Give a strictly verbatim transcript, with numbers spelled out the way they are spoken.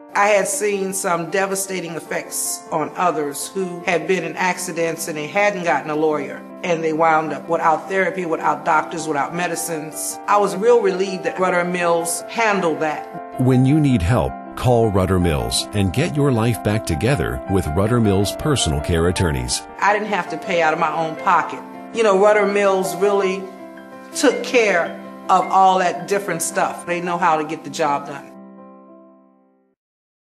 I had seen some devastating effects on others who had been in accidents and they hadn't gotten a lawyer, and they wound up without therapy, without doctors, without medicines. I was real relieved that Rudder Mills handled that. When you need help, call Rudder Mills and get your life back together with Rudder Mills personal care attorneys. I didn't have to pay out of my own pocket. You know, Rudder Mills really took care of all that different stuff. They know how to get the job done.